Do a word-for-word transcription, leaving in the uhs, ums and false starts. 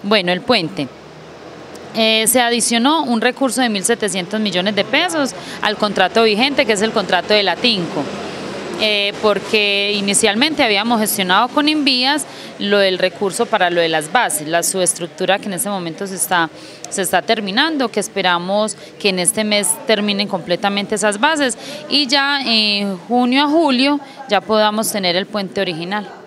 Bueno, el puente. Eh, se adicionó un recurso de mil setecientos millones de pesos al contrato vigente, que es el contrato de la Tinco, eh, porque inicialmente habíamos gestionado con Invías lo del recurso para lo de las bases, la subestructura que en este momento se está, se está terminando, que esperamos que en este mes terminen completamente esas bases y ya en junio a julio ya podamos tener el puente original.